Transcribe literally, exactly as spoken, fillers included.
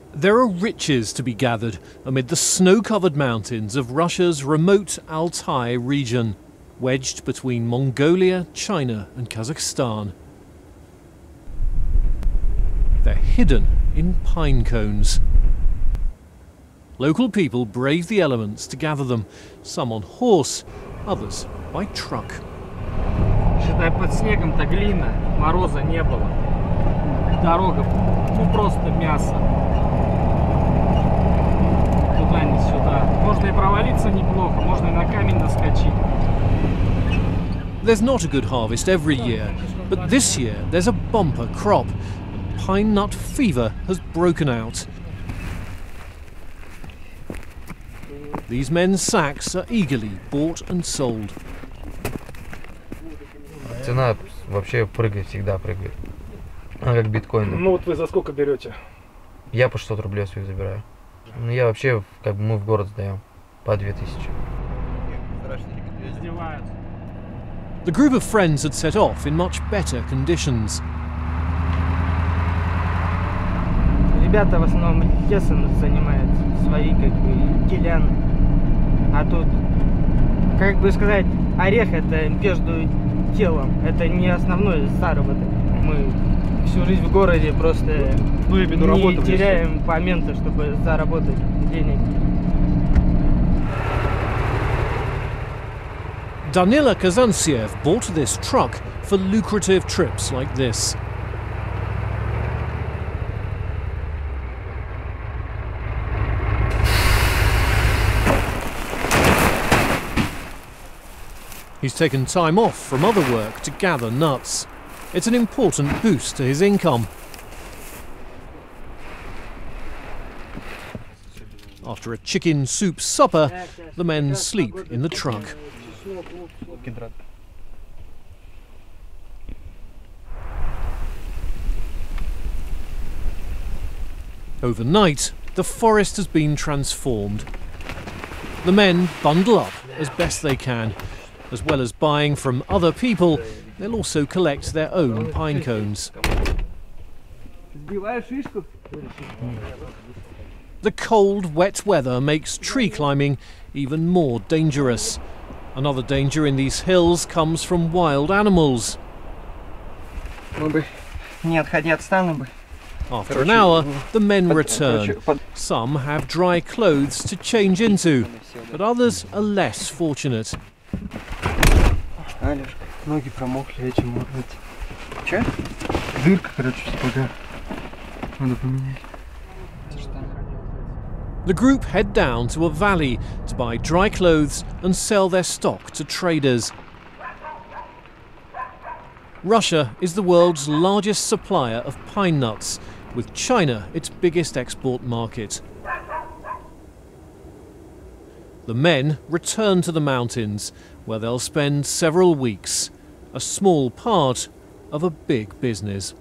There are riches to be gathered amid the snow-covered mountains of Russia's remote Altai region, wedged between Mongolia, China and Kazakhstan. They're hidden in pine cones. Local people brave the elements to gather them, some on horse, others by truck. Считай, под снегом-то глина, мороза не было. Дорога, ну просто мясо. Туда, не сюда. Можно и провалиться неплохо, можно и на камень наскочить. There's not a good harvest every year, but this year there's a bumper crop, and pine nut fever has broken out. These men's sacks are eagerly bought and sold. Цена вообще прыгает, всегда прыгает. Она как биткоин. Ну вот вы за сколько берете? Я по шестьсот рублей своих забираю. Ну я вообще, как бы мы в город сдаем по две тысячи. The group of friends had set off in much better conditions. Ребята в основном лесом занимаются, свои как бы делян. А тут, как бы сказать, орех это между телом, это не основной заработок. Мы всю жизнь в городе просто ну, не теряем моменты, чтобы заработать денег. Danila Kazantsev bought this truck for lucrative trips like this. He's taken time off from other work to gather nuts. It's an important boost to his income. After a chicken soup supper, the men sleep in the truck. Overnight, the forest has been transformed. The men bundle up as best they can. As well as buying from other people, they'll also collect their own pine cones. The cold, wet weather makes tree climbing even more dangerous. Another danger in these hills comes from wild animals. After an hour, the men return. Some have dry clothes to change into, but others are less fortunate. Ноги промокли, эти могут. Че? Дырка, короче, спага. Надо поменять. The group head down to a valley to buy dry clothes and sell their stock to traders. Russia is the world's largest supplier of pine nuts, with China its biggest export market. The men return to the mountains, where they'll spend several weeks, a small part of a big business.